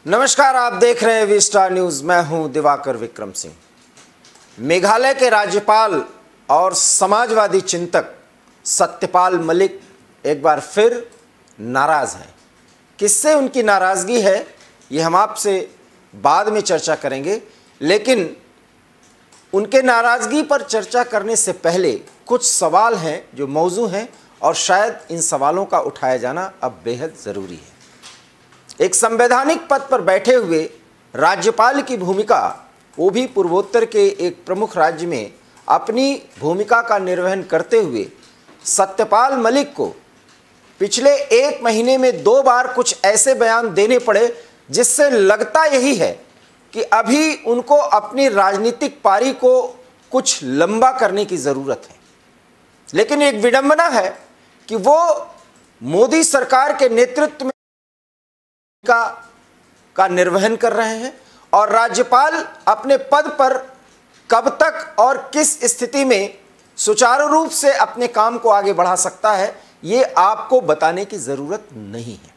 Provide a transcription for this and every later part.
नमस्कार, आप देख रहे हैं वी स्टार न्यूज। मैं हूं दिवाकर विक्रम सिंह। मेघालय के राज्यपाल और समाजवादी चिंतक सत्यपाल मलिक एक बार फिर नाराज हैं। किससे उनकी नाराजगी है ये हम आपसे बाद में चर्चा करेंगे, लेकिन उनके नाराजगी पर चर्चा करने से पहले कुछ सवाल हैं जो मौजू हैं और शायद इन सवालों का उठाया जाना अब बेहद ज़रूरी है। एक संवैधानिक पद पर बैठे हुए राज्यपाल की भूमिका, वो भी पूर्वोत्तर के एक प्रमुख राज्य में अपनी भूमिका का निर्वहन करते हुए सत्यपाल मलिक को पिछले एक महीने में 2 बार कुछ ऐसे बयान देने पड़े जिससे लगता यही है कि अभी उनको अपनी राजनीतिक पारी को कुछ लंबा करने की ज़रूरत है। लेकिन एक विडंबना है कि वो मोदी सरकार के नेतृत्व में का निर्वहन कर रहे हैं और राज्यपाल अपने पद पर कब तक और किस स्थिति में सुचारू रूप से अपने काम को आगे बढ़ा सकता है, ये आपको बताने की जरूरत नहीं है,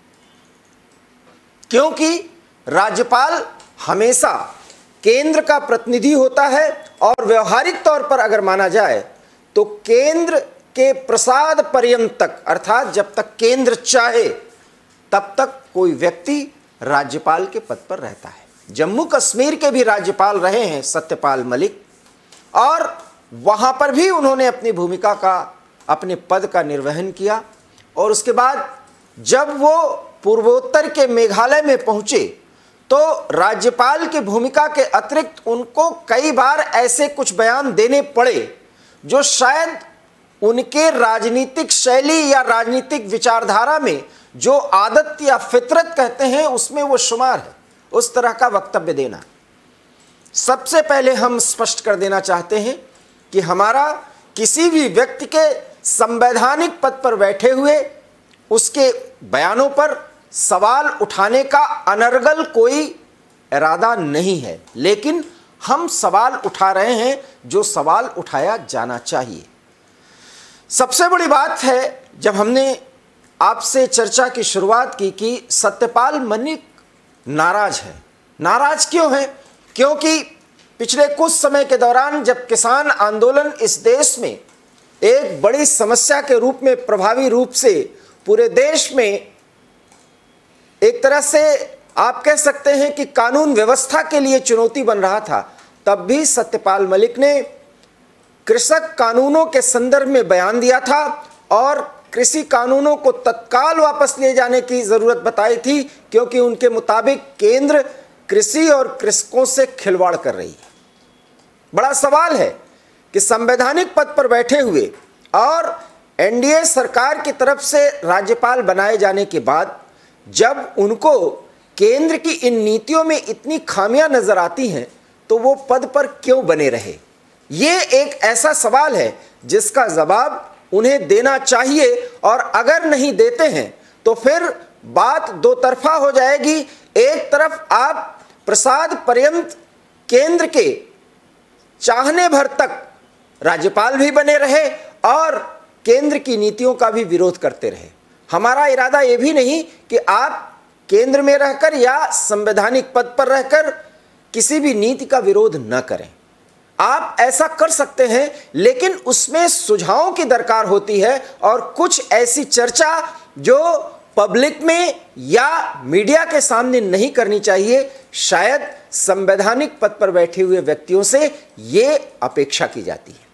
क्योंकि राज्यपाल हमेशा केंद्र का प्रतिनिधि होता है और व्यवहारिक तौर पर अगर माना जाए तो केंद्र के प्रसाद पर्यंत तक, अर्थात जब तक केंद्र चाहे तब तक कोई व्यक्ति राज्यपाल के पद पर रहता है। जम्मू कश्मीर के भी राज्यपाल रहे हैं सत्यपाल मलिक, और वहां पर भी उन्होंने अपनी भूमिका का, अपने पद का निर्वहन किया। और उसके बाद जब वो पूर्वोत्तर के मेघालय में पहुंचे तो राज्यपाल की भूमिका के अतिरिक्त उनको कई बार ऐसे कुछ बयान देने पड़े जो शायद उनके राजनीतिक शैली या राजनीतिक विचारधारा में जो आदत या फितरत कहते हैं उसमें वो शुमार है, उस तरह का वक्तव्य देना। सबसे पहले हम स्पष्ट कर देना चाहते हैं कि हमारा किसी भी व्यक्ति के संवैधानिक पद पर बैठे हुए उसके बयानों पर सवाल उठाने का अनर्गल कोई इरादा नहीं है, लेकिन हम सवाल उठा रहे हैं जो सवाल उठाया जाना चाहिए। सबसे बड़ी बात है, जब हमने आपसे चर्चा की शुरुआत की कि सत्यपाल मलिक नाराज है। नाराज क्यों है? क्योंकि पिछले कुछ समय के दौरान जब किसान आंदोलन इस देश में एक बड़ी समस्या के रूप में प्रभावी रूप से पूरे देश में एक तरह से आप कह सकते हैं कि कानून व्यवस्था के लिए चुनौती बन रहा था, तब भी सत्यपाल मलिक ने कृषक कानूनों के संदर्भ में बयान दिया था और कृषि कानूनों को तत्काल वापस लिए जाने की जरूरत बताई थी, क्योंकि उनके मुताबिक केंद्र कृषि और कृषकों से खिलवाड़ कर रही है। बड़ा सवाल है कि संवैधानिक पद पर बैठे हुए और एनडीए सरकार की तरफ से राज्यपाल बनाए जाने के बाद जब उनको केंद्र की इन नीतियों में इतनी खामियां नजर आती हैं तो वो पद पर क्यों बने रहे? ये एक ऐसा सवाल है जिसका जवाब उन्हें देना चाहिए, और अगर नहीं देते हैं तो फिर बात दो तरफा हो जाएगी। एक तरफ आप प्रसाद पर्यंत केंद्र के चाहने भर तक राज्यपाल भी बने रहे और केंद्र की नीतियों का भी विरोध करते रहे। हमारा इरादा यह भी नहीं कि आप केंद्र में रहकर या संवैधानिक पद पर रहकर किसी भी नीति का विरोध न करें। आप ऐसा कर सकते हैं, लेकिन उसमें सुझावों की दरकार होती है और कुछ ऐसी चर्चा जो पब्लिक में या मीडिया के सामने नहीं करनी चाहिए। शायद संवैधानिक पद पर बैठे हुए व्यक्तियों से ये अपेक्षा की जाती है,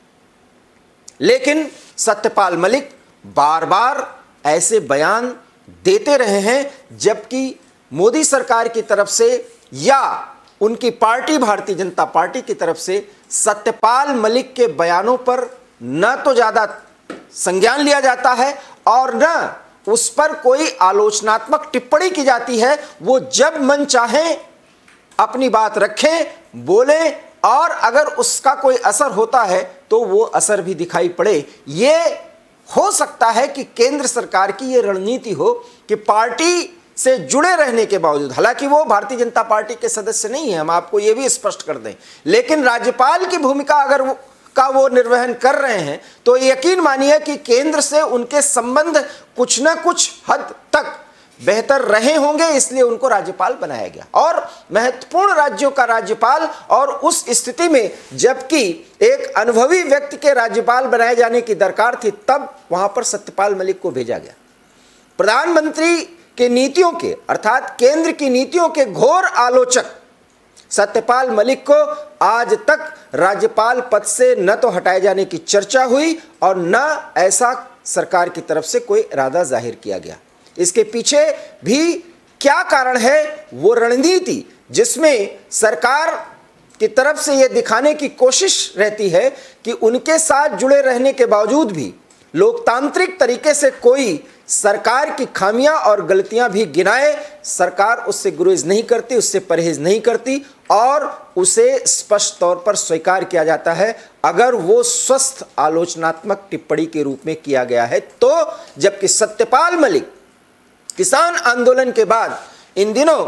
लेकिन सत्यपाल मलिक बार बार ऐसे बयान देते रहे हैं, जबकि मोदी सरकार की तरफ से या उनकी पार्टी भारतीय जनता पार्टी की तरफ से सत्यपाल मलिक के बयानों पर न तो ज़्यादा संज्ञान लिया जाता है और न उस पर कोई आलोचनात्मक टिप्पणी की जाती है। वो जब मन चाहे अपनी बात रखें, बोलें, और अगर उसका कोई असर होता है तो वो असर भी दिखाई पड़े। ये हो सकता है कि केंद्र सरकार की ये रणनीति हो कि पार्टी से जुड़े रहने के बावजूद, हालांकि वो भारतीय जनता पार्टी के सदस्य नहीं है, हम आपको ये भी स्पष्ट कर दें, लेकिन राज्यपाल की भूमिका अगर वो निर्वहन कर रहे हैं तो यकीन मानिए कि केंद्र से उनके संबंध कुछ न कुछ हद तक बेहतर रहे होंगे, इसलिए उनको राज्यपाल बनाया गया और महत्वपूर्ण राज्यों का राज्यपाल। और उस स्थिति में जबकि एक अनुभवी व्यक्ति के राज्यपाल बनाए जाने की दरकार थी, तब वहां पर सत्यपाल मलिक को भेजा गया। प्रधानमंत्री के नीतियों के अर्थात केंद्र की नीतियों के घोर आलोचक सत्यपाल मलिक को आज तक राज्यपाल पद से न तो हटाए जाने की चर्चा हुई और न ऐसा सरकार की तरफ से कोई इरादा जाहिर किया गया। इसके पीछे भी क्या कारण है? वो रणनीति जिसमें सरकार की तरफ से यह दिखाने की कोशिश रहती है कि उनके साथ जुड़े रहने के बावजूद भी लोकतांत्रिक तरीके से कोई सरकार की खामियां और गलतियां भी गिनाए, सरकार उससे गुरेज नहीं करती, उससे परहेज नहीं करती और उसे स्पष्ट तौर पर स्वीकार किया जाता है अगर वो स्वस्थ आलोचनात्मक टिप्पणी के रूप में किया गया है तो। जबकि सत्यपाल मलिक किसान आंदोलन के बाद इन दिनों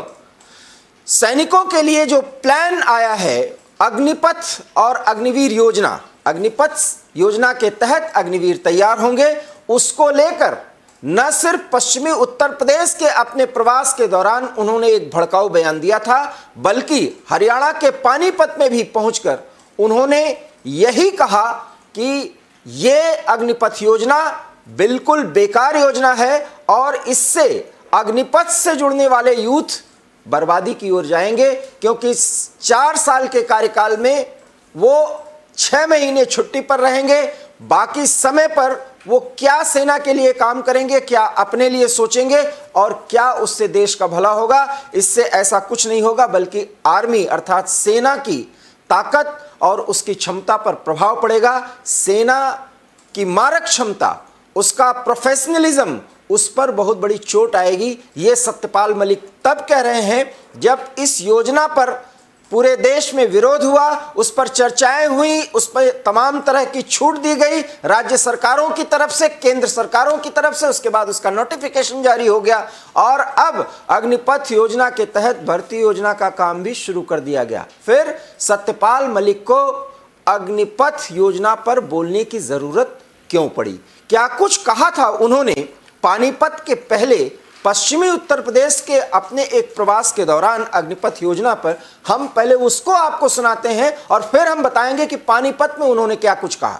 सैनिकों के लिए जो प्लान आया है अग्निपथ और अग्निवीर योजना, अग्निपथ योजना के तहत अग्निवीर तैयार होंगे, उसको लेकर न सिर्फ पश्चिमी उत्तर प्रदेश के अपने प्रवास के दौरान उन्होंने एक भड़काऊ बयान दिया था, बल्कि हरियाणा के पानीपत में भी पहुंचकर उन्होंने यही कहा कि ये अग्निपथ योजना बिल्कुल बेकार योजना है और इससे अग्निपथ से जुड़ने वाले यूथ बर्बादी की ओर जाएंगे, क्योंकि 4 साल के कार्यकाल में वो 6 महीने छुट्टी पर रहेंगे, बाकी समय पर वो क्या सेना के लिए काम करेंगे, क्या अपने लिए सोचेंगे और क्या उससे देश का भला होगा। इससे ऐसा कुछ नहीं होगा, बल्कि आर्मी अर्थात सेना की ताकत और उसकी क्षमता पर प्रभाव पड़ेगा। सेना की मारक क्षमता, उसका प्रोफेशनलिज्म, उस पर बहुत बड़ी चोट आएगी। ये सत्यपाल मलिक तब कह रहे हैं जब इस योजना पर पूरे देश में विरोध हुआ, उस पर चर्चाएं हुई, उस पर तमाम तरह की छूट दी गई राज्य सरकारों की तरफ से, केंद्र सरकारों की तरफ से। उसके बाद उसका नोटिफिकेशन जारी हो गया और अब अग्निपथ योजना के तहत भर्ती योजना का काम भी शुरू कर दिया गया। फिर सत्यपाल मलिक को अग्निपथ योजना पर बोलने की जरूरत क्यों पड़ी? क्या कुछ कहा था उन्होंने पानीपत के पहले पश्चिमी उत्तर प्रदेश के अपने एक प्रवास के दौरान अग्निपथ योजना पर? हम पहले उसको आपको सुनाते हैं और फिर हम बताएंगे कि पानीपत में उन्होंने क्या कुछ कहा।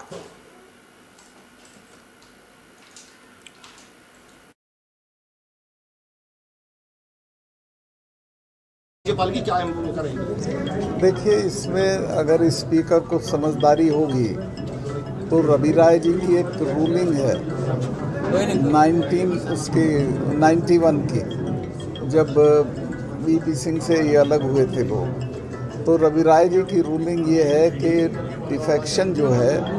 राज्यपाल की क्या भूमिका रहेगी? देखिए, इसमें अगर स्पीकर को समझदारी होगी तो रवि राय जी की एक रूलिंग है 91 की, जब वीपी सिंह से ये अलग हुए थे लोग, तो रवि राय जी की रूलिंग ये है कि डिफेक्शन जो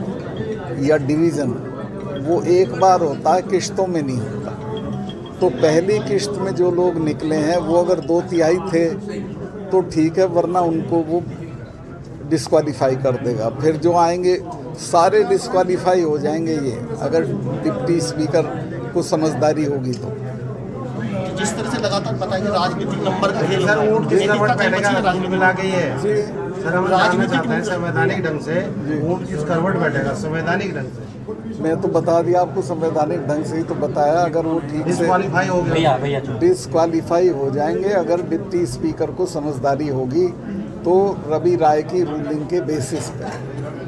है या डिवीज़न वो एक बार होता है, किश्तों में नहीं होता। तो पहली किश्त में जो लोग निकले हैं वो अगर 2/3 थे तो ठीक है, वरना उनको वो डिस्क्वालीफाई कर देगा। फिर जो आएंगे सारे डिस्क्वालीफाई हो जाएंगे ये, अगर डिप्टी स्पीकर को समझदारी होगी तो। जिस तरह से लगातार पता है कि राजनीतिक नंबर का खेल सर, वोट किस करवट बैठेगा कुल मिला के ये जी सर, हम जानना चाहते हैं संवैधानिक ढंग से वोट किस करवट बैठेगा संवैधानिक ढंग से? मैं तो बता दिया आपको, संवैधानिक ढंग से ही तो बताया। अगर वो ठीक से डिस्क्वालीफाई हो गया, डिस्क्वालीफाई हो जाएंगे अगर डिप्टी स्पीकर को समझदारी होगी तो रवि राय की रूलिंग के बेसिस पे।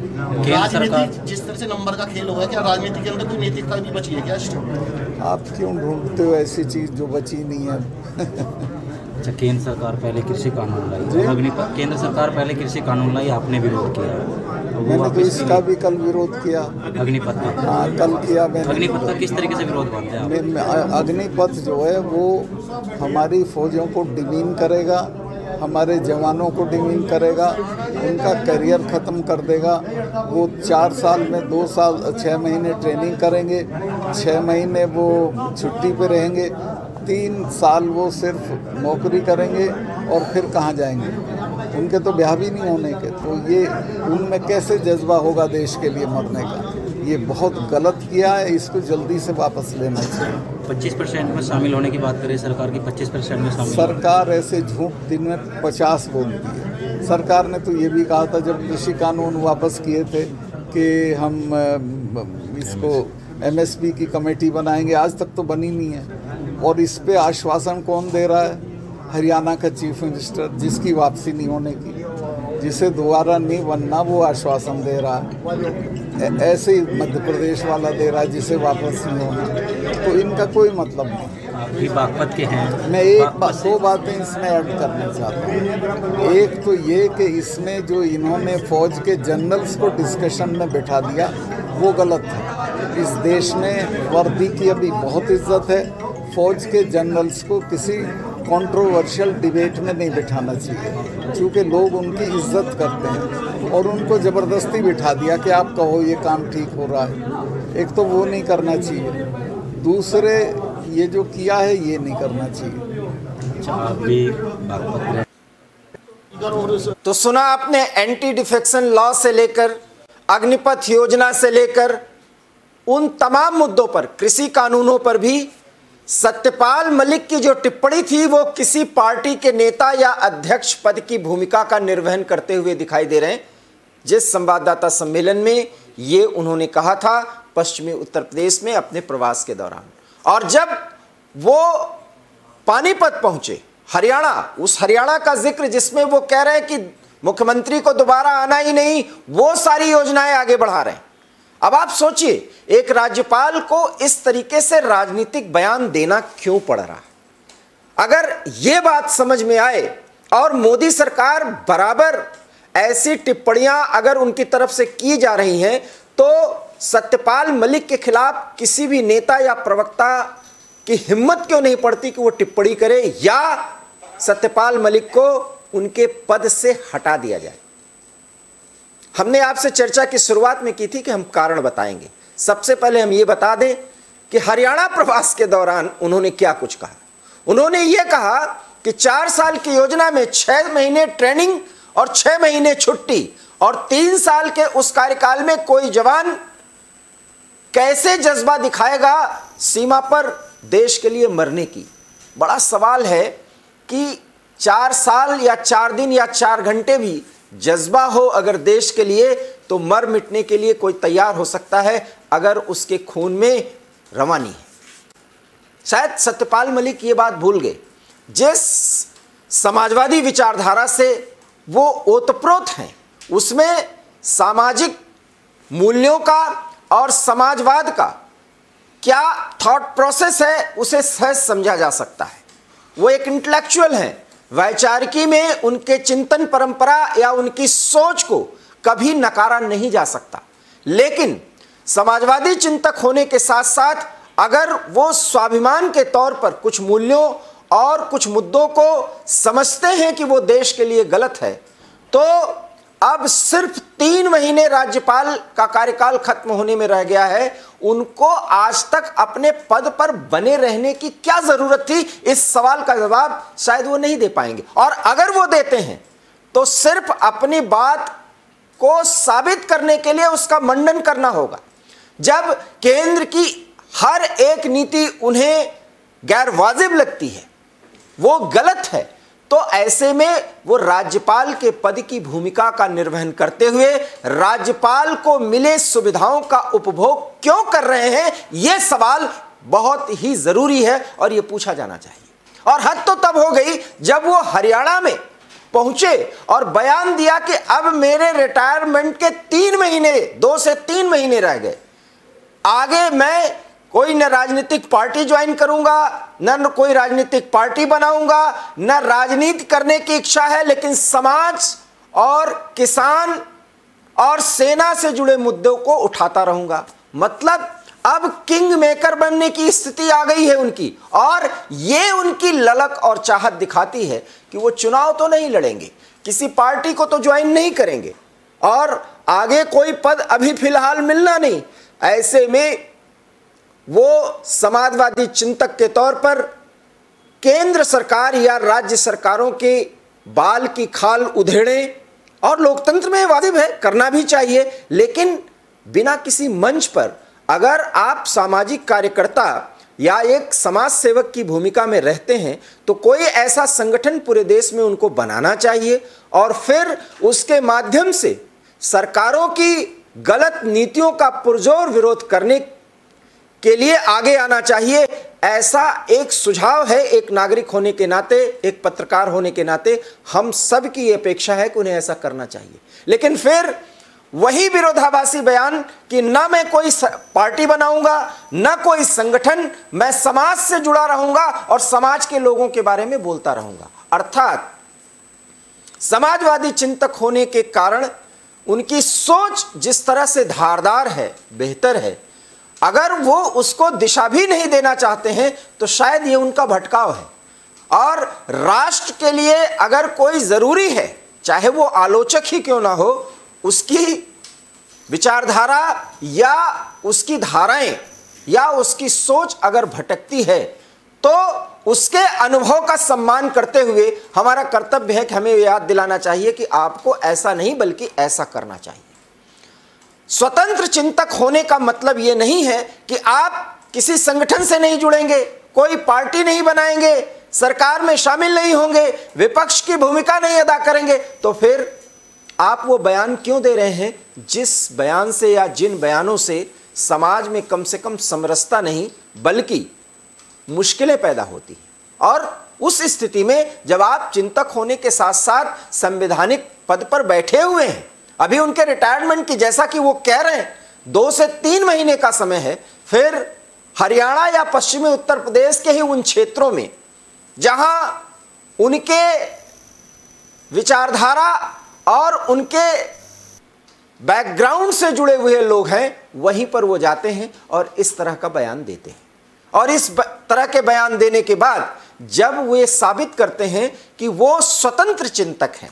राजनीति जिस तरह से नंबर का खेल हुआ है, क्या राजनीति के अंदर कोई नैतिकता भी बची है क्या? आप क्यों ढूंढते हो ऐसी चीज़ जो बची नहीं है? अच्छा, केंद्र सरकार पहले कृषि कानून लाई, केंद्र सरकार पहले कृषि कानून लाई, आपने विरोध किया। मैंने तो इसका भी कल विरोध किया, अग्निपथ का। हाँ, कल किया मैंने। अग्निपथ का किस तरीके से विरोध करते हैं? अग्निपथ जो है वो हमारी फौजों को डिमीन करेगा, हमारे जवानों को डिमीन करेगा, उनका करियर ख़त्म कर देगा। वो 4 साल में 2 साल 6 महीने ट्रेनिंग करेंगे, 6 महीने वो छुट्टी पे रहेंगे, 3 साल वो सिर्फ नौकरी करेंगे और फिर कहाँ जाएंगे? उनके तो ब्याह भी नहीं होने के, तो ये उनमें कैसे जज्बा होगा देश के लिए मरने का? ये बहुत गलत किया है, इसको जल्दी से वापस लेना चाहिए। 25% में शामिल होने की बात करें सरकार की, 25% में शामिल। सरकार ऐसे झूठ दिन में 50 बोलती है। सरकार ने तो ये भी कहा था जब कृषि कानून वापस किए थे कि हम इसको MSP की कमेटी बनाएंगे, आज तक तो बनी नहीं है। और इस पे आश्वासन कौन दे रहा है? हरियाणा का चीफ मिनिस्टर, जिसकी वापसी नहीं होने की, जिसे दोबारा नहीं बनना वो आश्वासन दे रहा है। ऐसे ही मध्य प्रदेश वाला दे रहा है जिसे वापस नहीं होना। तो इनका कोई मतलब नहीं। आप भी बागपत के हैं। मैं दो बातें इसमें ऐड करना चाहता हूँ। एक तो ये कि इसमें जो इन्होंने फौज के जनरल्स को डिस्कशन में बिठा दिया वो गलत है। इस देश में वर्दी की अभी बहुत इज्जत है। फौज के जनरल्स को किसी कंट्रोवर्शियल डिबेट में नहीं बिठाना चाहिए, क्योंकि लोग उनकी इज्जत करते हैं और उनको ज़बरदस्ती बिठा दिया कि आप कहो ये काम ठीक हो रहा है। एक तो वो नहीं करना चाहिए, दूसरे ये जो किया है ये नहीं करना चाहिए। अच्छा, आप भी बागपत। तो सुना आपने, एंटी डिफेक्शन लॉ से लेकर अग्निपथ योजना से लेकर उन तमाम मुद्दों पर, कृषि कानूनों पर भी सत्यपाल मलिक की जो टिप्पणी थी वो किसी पार्टी के नेता या अध्यक्ष पद की भूमिका का निर्वहन करते हुए दिखाई दे रहे हैं। जिस संवाददाता सम्मेलन में ये उन्होंने कहा था पश्चिमी उत्तर प्रदेश में अपने प्रवास के दौरान, और जब वो पानीपत पहुंचे, हरियाणा, उस हरियाणा का जिक्र जिसमें वो कह रहे हैं कि मुख्यमंत्री को दोबारा आना ही नहीं, वो सारी योजनाएं आगे बढ़ा रहे हैं। अब आप सोचिए, एक राज्यपाल को इस तरीके से राजनीतिक बयान देना क्यों पड़ रहा है? अगर ये बात समझ में आए और मोदी सरकार बराबर ऐसी टिप्पणियां अगर उनकी तरफ से की जा रही हैं, तो सत्यपाल मलिक के खिलाफ किसी भी नेता या प्रवक्ता की हिम्मत क्यों नहीं पड़ती कि वो टिप्पणी करे या सत्यपाल मलिक को उनके पद से हटा दिया जाए? हमने आपसे चर्चा की शुरुआत में की थी कि हम कारण बताएंगे। सबसे पहले हम ये बता दें कि हरियाणा प्रवास के दौरान उन्होंने क्या कुछ कहा। उन्होंने ये कहा कि 4 साल की योजना में 6 महीने ट्रेनिंग और 6 महीने छुट्टी और 3 साल के उस कार्यकाल में कोई जवान कैसे जज्बा दिखाएगा सीमा पर देश के लिए मरने की। बड़ा सवाल है कि 4 साल या 4 दिन या 4 घंटे भी जज्बा हो अगर देश के लिए, तो मर मिटने के लिए कोई तैयार हो सकता है अगर उसके खून में रवानी है। शायद सत्यपाल मलिक ये बात भूल गए। जिस समाजवादी विचारधारा से वो ओतप्रोत हैं, उसमें सामाजिक मूल्यों का और समाजवाद का क्या थॉट प्रोसेस है उसे सहज समझा जा सकता है। वो एक इंटेलेक्चुअल हैं, वैचारिकी में उनके चिंतन परंपरा या उनकी सोच को कभी नकारा नहीं जा सकता। लेकिन समाजवादी चिंतक होने के साथ साथ अगर वो स्वाभिमान के तौर पर कुछ मूल्यों और कुछ मुद्दों को समझते हैं कि वो देश के लिए गलत है, तो अब सिर्फ 3 महीने राज्यपाल का कार्यकाल खत्म होने में रह गया है, उनको आज तक अपने पद पर बने रहने की क्या जरूरत थी? इस सवाल का जवाब शायद वो नहीं दे पाएंगे, और अगर वो देते हैं तो सिर्फ अपनी बात को साबित करने के लिए उसका मंडन करना होगा। जब केंद्र की हर एक नीति उन्हें गैर वाजिब लगती है, वो गलत है, तो ऐसे में वो राज्यपाल के पद की भूमिका का निर्वहन करते हुए राज्यपाल को मिले सुविधाओं का उपभोग क्यों कर रहे हैं, यह सवाल बहुत ही जरूरी है और यह पूछा जाना चाहिए। और हद तो तब हो गई जब वो हरियाणा में पहुंचे और बयान दिया कि अब मेरे रिटायरमेंट के 3 महीने, 2 से 3 महीने रह गए, आगे मैं कोई न राजनीतिक पार्टी ज्वाइन करूंगा, न कोई राजनीतिक पार्टी बनाऊंगा, न राजनीति करने की इच्छा है, लेकिन समाज और किसान और सेना से जुड़े मुद्दों को उठाता रहूंगा। मतलब अब किंग मेकर बनने की स्थिति आ गई है उनकी, और ये उनकी ललक और चाहत दिखाती है कि वो चुनाव तो नहीं लड़ेंगे, किसी पार्टी को तो ज्वाइन नहीं करेंगे, और आगे कोई पद अभी फिलहाल मिलना नहीं। ऐसे में वो समाजवादी चिंतक के तौर पर केंद्र सरकार या राज्य सरकारों के बाल की खाल उधेड़ें, और लोकतंत्र में वाजिब है, करना भी चाहिए, लेकिन बिना किसी मंच पर अगर आप सामाजिक कार्यकर्ता या एक समाज सेवक की भूमिका में रहते हैं तो कोई ऐसा संगठन पूरे देश में उनको बनाना चाहिए और फिर उसके माध्यम से सरकारों की गलत नीतियों का पुरजोर विरोध करने के लिए आगे आना चाहिए। ऐसा एक सुझाव है, एक नागरिक होने के नाते, एक पत्रकार होने के नाते हम सब की अपेक्षा है कि उन्हें ऐसा करना चाहिए। लेकिन फिर वही विरोधाभासी बयान कि ना मैं कोई पार्टी बनाऊंगा, ना कोई संगठन, मैं समाज से जुड़ा रहूंगा और समाज के लोगों के बारे में बोलता रहूंगा। अर्थात समाजवादी चिंतक होने के कारण उनकी सोच जिस तरह से धारदार है, बेहतर है, अगर वो उसको दिशा भी नहीं देना चाहते हैं तो शायद ये उनका भटकाव है। और राष्ट्र के लिए अगर कोई जरूरी है, चाहे वो आलोचक ही क्यों ना हो, उसकी विचारधारा या उसकी धाराएं या उसकी सोच अगर भटकती है तो उसके अनुभव का सम्मान करते हुए हमारा कर्तव्य है कि हमें याद दिलाना चाहिए कि आपको ऐसा नहीं बल्कि ऐसा करना चाहिए। स्वतंत्र चिंतक होने का मतलब यह नहीं है कि आप किसी संगठन से नहीं जुड़ेंगे, कोई पार्टी नहीं बनाएंगे, सरकार में शामिल नहीं होंगे, विपक्ष की भूमिका नहीं अदा करेंगे। तो फिर आप वो बयान क्यों दे रहे हैं जिस बयान से या जिन बयानों से समाज में कम से कम समरसता नहीं बल्कि मुश्किलें पैदा होती हैं। और उस स्थिति में जब आप चिंतक होने के साथ साथ संवैधानिक पद पर बैठे हुए हैं, अभी उनके रिटायरमेंट की, जैसा कि वो कह रहे हैं, 2 से 3 महीने का समय है, फिर हरियाणा या पश्चिमी उत्तर प्रदेश के ही उन क्षेत्रों में जहां उनके विचारधारा और उनके बैकग्राउंड से जुड़े हुए लोग हैं, वहीं पर वो जाते हैं और इस तरह का बयान देते हैं। और इस तरह के बयान देने के बाद जब वे साबित करते हैं कि वो स्वतंत्र चिंतक हैं,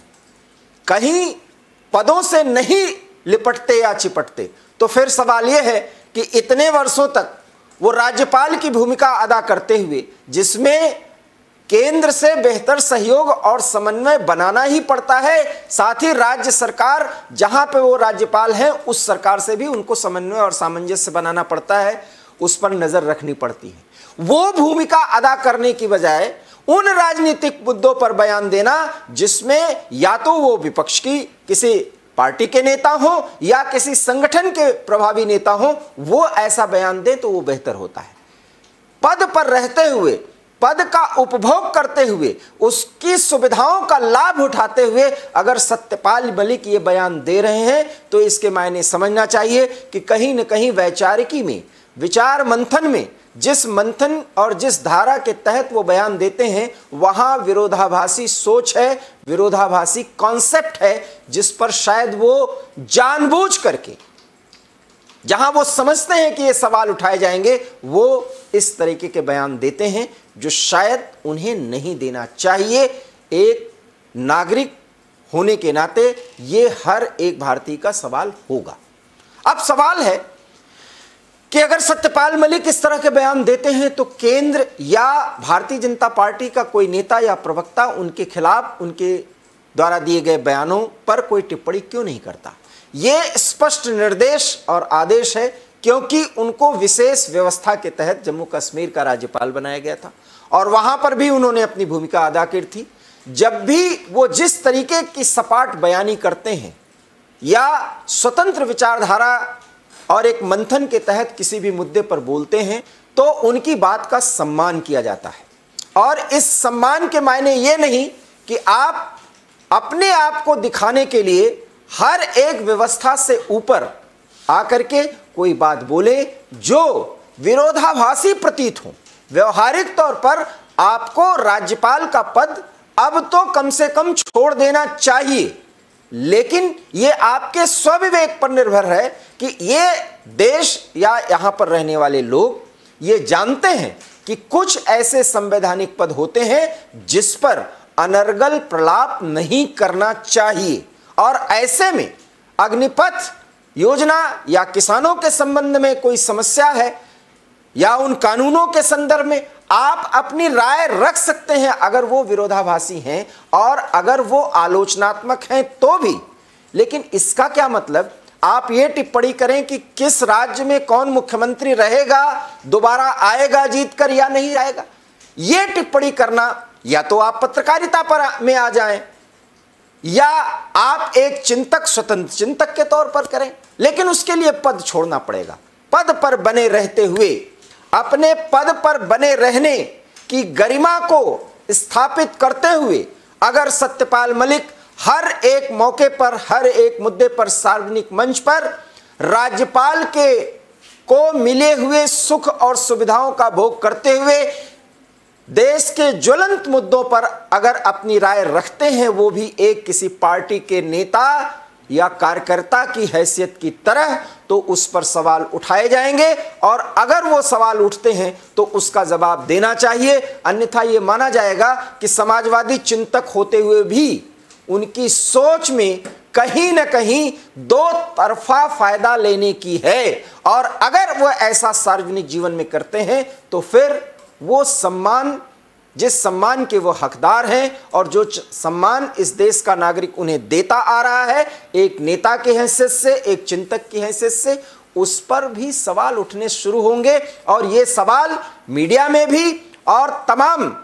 कहीं पदों से नहीं लिपटते या चिपटते, तो फिर सवाल यह है कि इतने वर्षों तक वो राज्यपाल की भूमिका अदा करते हुए, जिसमें केंद्र से बेहतर सहयोग और समन्वय बनाना ही पड़ता है, साथ ही राज्य सरकार जहां पे वो राज्यपाल हैं उस सरकार से भी उनको समन्वय और सामंजस्य बनाना पड़ता है, उस पर नजर रखनी पड़ती है। वो भूमिका अदा करने की बजाय उन राजनीतिक मुद्दों पर बयान देना जिसमें या तो वो विपक्ष की किसी पार्टी के नेता हो या किसी संगठन के प्रभावी नेता हो, वो ऐसा बयान दे तो वो बेहतर होता है। पद पर रहते हुए, पद का उपभोग करते हुए, उसकी सुविधाओं का लाभ उठाते हुए अगर सत्यपाल मलिक ये बयान दे रहे हैं तो इसके मायने समझना चाहिए कि कहीं न कहीं वैचारिकी में, विचार मंथन में, जिस मंथन और जिस धारा के तहत वो बयान देते हैं वहां विरोधाभासी सोच है, विरोधाभासी कॉन्सेप्ट है, जिस पर शायद वो जानबूझ करके, जहां वो समझते हैं कि ये सवाल उठाए जाएंगे, वो इस तरीके के बयान देते हैं जो शायद उन्हें नहीं देना चाहिए। एक नागरिक होने के नाते ये हर एक भारतीय का सवाल होगा। अब सवाल है कि अगर सत्यपाल मलिक इस तरह के बयान देते हैं तो केंद्र या भारतीय जनता पार्टी का कोई नेता या प्रवक्ता उनके खिलाफ, उनके द्वारा दिए गए बयानों पर कोई टिप्पणी क्यों नहीं करता? ये स्पष्ट निर्देश और आदेश है, क्योंकि उनको विशेष व्यवस्था के तहत जम्मू कश्मीर का राज्यपाल बनाया गया था और वहां पर भी उन्होंने अपनी भूमिका अदा की थी। जब भी वो जिस तरीके की सपाट बयानी करते हैं या स्वतंत्र विचारधारा और एक मंथन के तहत किसी भी मुद्दे पर बोलते हैं तो उनकी बात का सम्मान किया जाता है। और इस सम्मान के मायने ये नहीं कि आप अपने आप को दिखाने के लिए हर एक व्यवस्था से ऊपर आकर के कोई बात बोले जो विरोधाभासी प्रतीत हो। व्यवहारिक तौर पर आपको राज्यपाल का पद अब तो कम से कम छोड़ देना चाहिए, लेकिन ये आपके स्वविवेक पर निर्भर है कि ये देश या यहां पर रहने वाले लोग ये जानते हैं कि कुछ ऐसे संवैधानिक पद होते हैं जिस पर अनर्गल प्रलाप नहीं करना चाहिए। और ऐसे में अग्निपथ योजना या किसानों के संबंध में कोई समस्या है या उन कानूनों के संदर्भ में आप अपनी राय रख सकते हैं अगर वो विरोधाभासी हैं और अगर वो आलोचनात्मक हैं तो भी। लेकिन इसका क्या मतलब आप ये टिप्पणी करें कि किस राज्य में कौन मुख्यमंत्री रहेगा, दोबारा आएगा जीतकर या नहीं आएगा? ये टिप्पणी करना या तो आप पत्रकारिता पर में आ जाएं या आप एक चिंतक, स्वतंत्र चिंतक के तौर पर करें, लेकिन उसके लिए पद छोड़ना पड़ेगा। पद पर बने रहते हुए अपने पद पर बने रहने की गरिमा को स्थापित करते हुए अगर सत्यपाल मलिक हर एक मौके पर, हर एक मुद्दे पर, सार्वजनिक मंच पर राज्यपाल को मिले हुए सुख और सुविधाओं का भोग करते हुए देश के ज्वलंत मुद्दों पर अगर अपनी राय रखते हैं, वो भी एक किसी पार्टी के नेता या कार्यकर्ता की हैसियत की तरह, तो उस पर सवाल उठाए जाएंगे और अगर वो सवाल उठते हैं तो उसका जवाब देना चाहिए। अन्यथा ये माना जाएगा कि समाजवादी चिंतक होते हुए भी उनकी सोच में कहीं न कहीं दो तरफा फायदा लेने की है, और अगर वो ऐसा सार्वजनिक जीवन में करते हैं तो फिर वो सम्मान, जिस सम्मान के वो हकदार हैं और जो सम्मान इस देश का नागरिक उन्हें देता आ रहा है एक नेता की हैसियत से, एक चिंतक की हैसियत से, उस पर भी सवाल उठने शुरू होंगे। और ये सवाल मीडिया में भी और तमाम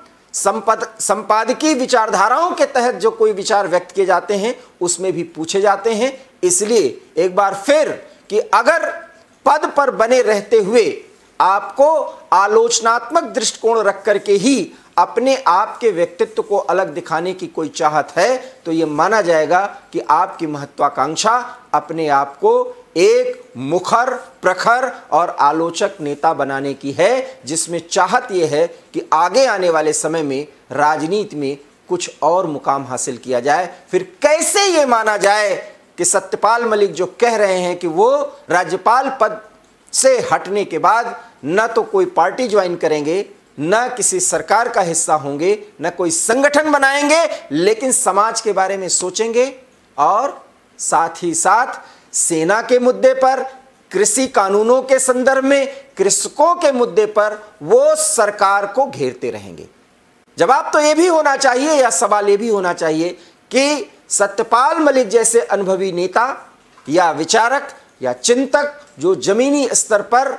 संपादकीय विचारधाराओं के तहत जो कोई विचार व्यक्त किए जाते हैं उसमें भी पूछे जाते हैं। इसलिए एक बार फिर कि अगर पद पर बने रहते हुए आपको आलोचनात्मक दृष्टिकोण रख करके ही अपने आप के व्यक्तित्व को अलग दिखाने की कोई चाहत है तो यह माना जाएगा कि आपकी महत्वाकांक्षा अपने आप को एक मुखर, प्रखर और आलोचक नेता बनाने की है, जिसमें चाहत यह है कि आगे आने वाले समय में राजनीति में कुछ और मुकाम हासिल किया जाए। फिर कैसे ये माना जाए कि सत्यपाल मलिक जो कह रहे हैं कि वो राज्यपाल पद से हटने के बाद न तो कोई पार्टी ज्वाइन करेंगे, न किसी सरकार का हिस्सा होंगे, न कोई संगठन बनाएंगे, लेकिन समाज के बारे में सोचेंगे और साथ ही साथ सेना के मुद्दे पर, कृषि कानूनों के संदर्भ में, कृषकों के मुद्दे पर वो सरकार को घेरते रहेंगे। जवाब तो ये भी होना चाहिए या सवाल ये भी होना चाहिए कि सत्यपाल मलिक जैसे अनुभवी नेता या विचारक या चिंतक जो जमीनी स्तर पर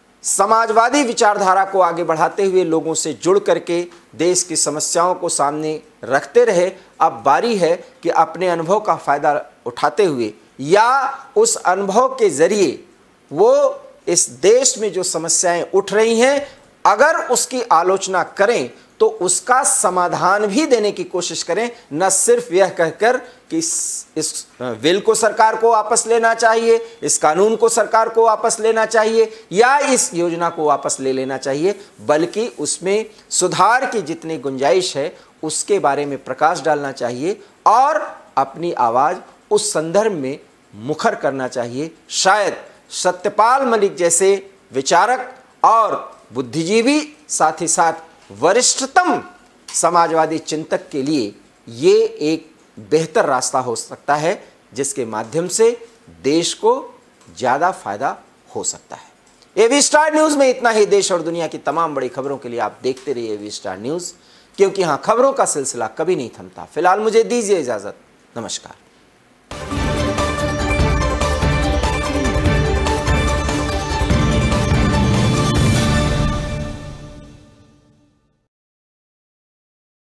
समाजवादी विचारधारा को आगे बढ़ाते हुए लोगों से जुड़ करके देश की समस्याओं को सामने रखते रहे, अब बारी है कि अपने अनुभव का फायदा उठाते हुए या उस अनुभव के जरिए वो इस देश में जो समस्याएं उठ रही हैं अगर उसकी आलोचना करें तो उसका समाधान भी देने की कोशिश करें, न सिर्फ यह कहकर कि इस बिल को सरकार को वापस लेना चाहिए, इस कानून को सरकार को वापस लेना चाहिए या इस योजना को वापस ले लेना चाहिए, बल्कि उसमें सुधार की जितनी गुंजाइश है उसके बारे में प्रकाश डालना चाहिए और अपनी आवाज़ उस संदर्भ में मुखर करना चाहिए। शायद सत्यपाल मलिक जैसे विचारक और बुद्धिजीवी, साथ ही साथ वरिष्ठतम समाजवादी चिंतक के लिए ये एक बेहतर रास्ता हो सकता है जिसके माध्यम से देश को ज़्यादा फायदा हो सकता है। एवी स्टार न्यूज़ में इतना ही। देश और दुनिया की तमाम बड़ी खबरों के लिए आप देखते रहिए एवी स्टार न्यूज़, क्योंकि हाँ, खबरों का सिलसिला कभी नहीं थमता। फिलहाल मुझे दीजिए इजाज़त। नमस्कार।